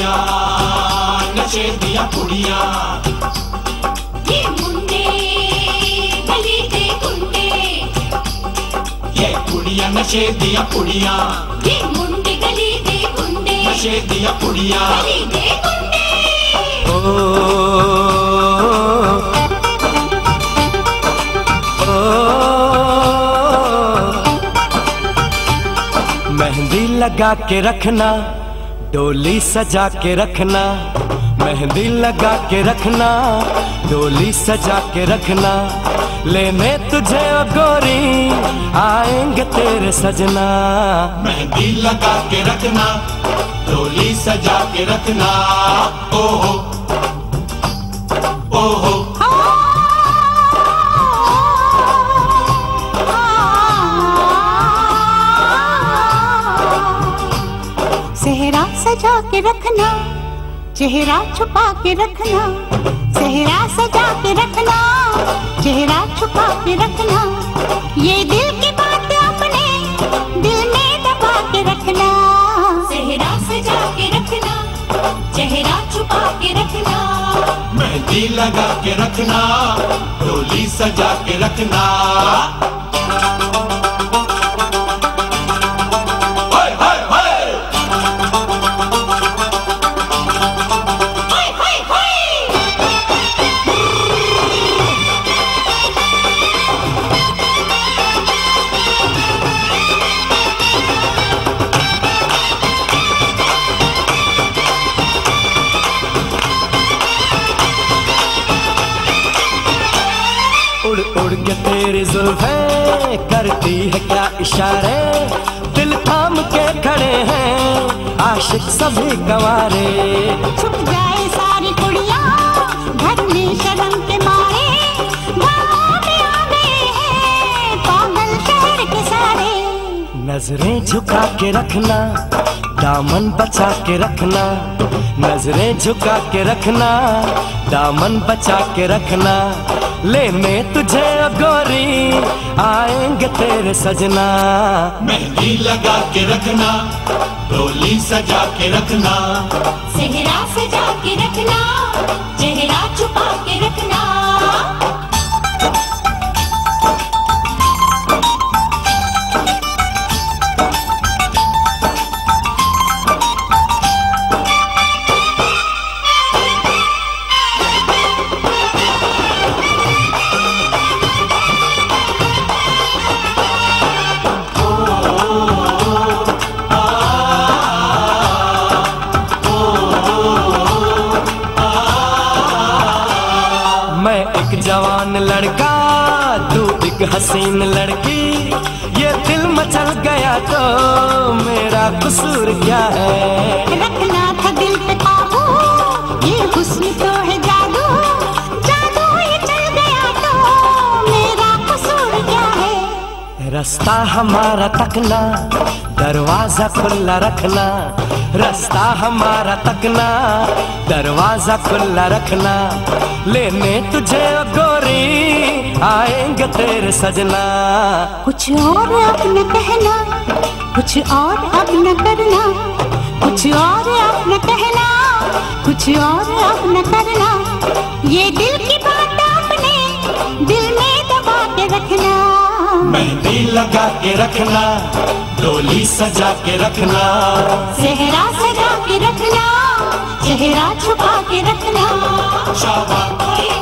कुड़ियां, नशे दिया कुड़ियां। ये मुंडे गली दे गुंडे, ये कुड़ियां नशे दिया कुड़ियां, ये मुंडे गली दे गुंडे, नशे दिया कुड़ियां। गली दे गुंडे। मेहंदी लगा के रखना, डोली सजा के रखना, मेहंदी लगा के रखना, डोली सजा के रखना, लेने तुझे ओ गोरी आएंगे तेरे सजना। मेहंदी लगा के रखना, डोली सजा के रखना, ओहो ओहो। सेहरा सजा के रखना, चेहरा छुपा के रखना, सेहरा सजा के रखना, चेहरा छुपा के रखना, ये दिल की बात अपने दिल में दबा के रखना। सेहरा सजा के रखना, चेहरा छुपा के रखना, मेहंदी लगा के रखना, डोली सजा के रखना। उड़ उड़ के तेरी जुल्फें करती है क्या इशारे, दिल थाम के खड़े हैं आशिक सभी गवारे। छुप जाए सारी कुड़ियां घर में शर्म के मारे, गाँव में आ गए हैं पागल शहर के सारे। नजरें झुका के रखना, दामन बचा के रखना, नजरें झुका के रखना, दामन बचा के रखना, लेने तुझे ओ गोरी आएंगे तेरे सजना। मेहंदी लगा के रखना, डोली सजा के रखना, सेहरा सजा के रखना, चेहरा छुपा के रखना। मैं एक जवान लड़का, तू एक हसीन लड़की, ये दिल मचल गया तो मेरा कसूर क्या है। रखना था दिल पे काबू, ये हुस्न तो है जादू, जादू ये चल गया तो मेरा कसूर क्या है। रास्ता हमारा तकना, दरवाजा खुला रखना, रास्ता हमारा तकना, दरवाजा खुला रखना, लेने तुझे ओ गोरी आएंगे तेरे सजना। कुछ और अब न कहना, कुछ और अब न करना, कुछ और अब न कहना, कुछ और अब न करना, ये दिल की बात अपने दिल में दबा के रखना। मेहंदी लगा के रखना, डोली सजा के रखना, सेहरा सजा के रखना, चेहरा छुपा के रखना। शाबाश।